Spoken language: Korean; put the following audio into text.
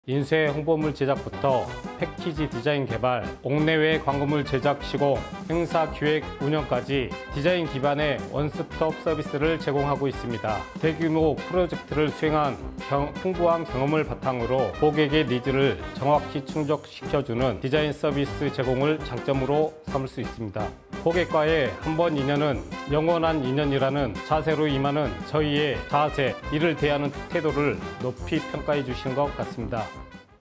인쇄 홍보물 제작부터 패키지 디자인 개발, 옥내외 광고물 제작 시공, 행사 기획 운영까지 디자인 기반의 원스톱 서비스를 제공하고 있습니다. 대규모 프로젝트를 수행한 풍부한 경험을 바탕으로 고객의 니즈를 정확히 충족시켜주는 디자인 서비스 제공을 장점으로 삼을 수 있습니다. 고객과의 한 번 인연은 영원한 인연이라는 자세로 임하는 저희의 자세, 이를 대하는 태도를 높이 평가해 주시는 것 같습니다.